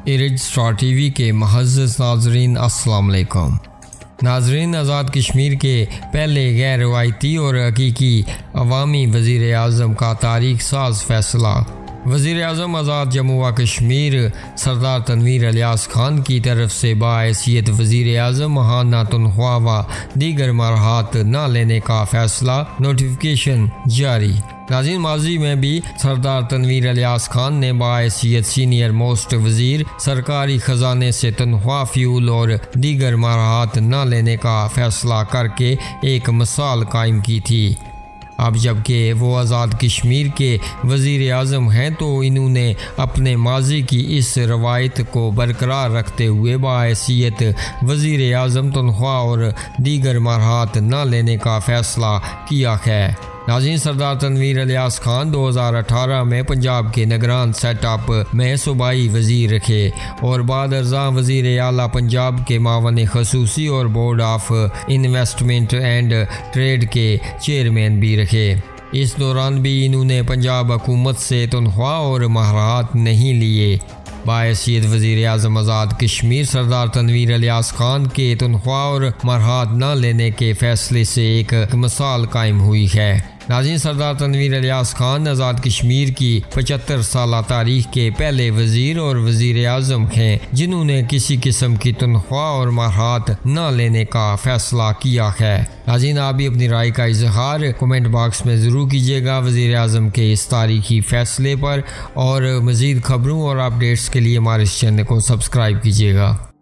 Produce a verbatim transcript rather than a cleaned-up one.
इरिज star TV के मुअज़्ज़ज़ नाज़रीन अस्सलाम वालेकुम। नाज़रीन, आज़ाद कश्मीर के पहले गैर रवायती और हकीकी अवामी वज़ीर आज़म का तारीख साज फैसला। वज़ीर आज़म आज़ाद जम्मू व कश्मीर सरदार तनवीर इलियास खान की तरफ से बाहैसियत वज़ीर आज़म माहाना तनख्वाह व दीगर मराहत न लेने का फैसला, नोटिफिकेशन जारी। नाज़रीन, माजी में भी सरदार तनवीर इलियास खान ने बाहैसियत सीनियर मोस्ट वज़ीर सरकारी ख़जाने से तनख्वाह, फ्यूल और दीगर मराहत न लेने का फैसला करके एक मिसाल कायम की थी। अब जबकि वो आज़ाद कश्मीर के वज़ीर आज़म हैं तो इन्होंने अपने माजी की इस रवायत को बरकरार रखते हुए बाहैसियत वज़ीर आज़म तनख्वाह और दीगर मराहत न लेने का फ़ैसला किया है। नाज़रीन, सरदार तनवीर इलियास खान दो हज़ार अठारह में पंजाब के निगरान सेटअप में सूबाई वज़ीर रखे और बाद अर्ज़ा वज़ीर आला पंजाब के मावन खसूसी और board of investment and trade के चेयरमैन भी रखे। इस दौरान भी इन्होंने पंजाब हुकूमत से तनख्वाह और मराहत नहीं लिए। बाहैसियत वज़ीर आज़म आज़ाद कश्मीर सरदार तनवीर इलियास खान के तनख्वाह और मराहत न लेने के फैसले से एक मिसाल कायम हुई है। नाज़रीन, सरदार तनवीर इलियास खान आज़ाद कश्मीर की पचहत्तर साल तारीख के पहले वज़ीर और वज़ीर आज़म हैं जिन्होंने किसी किस्म की तनख्वाह और मराहत न लेने का फैसला किया है। नाज़रीन, आप भी अपनी राय का इजहार कमेंट बॉक्स में ज़रूर कीजिएगा वज़ीर आज़म के इस तारीखी फ़ैसले पर, और मज़ीद खबरों और अपडेट्स के लिए हमारे इस चैनल को सब्सक्राइब कीजिएगा।